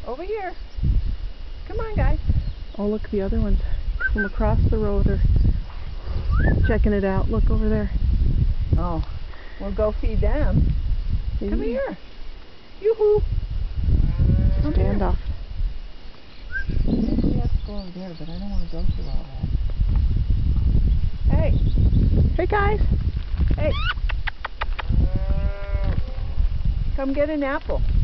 Over here. Come on, guys. Oh, look, the other ones from across the road are checking it out. Look over there. Oh, we'll go feed them. Come here. Yoo-hoo. Standoff. Maybe we have to go over there, but I don't want to go through all that. Hey. Hey, guys. Hey. Come get an apple.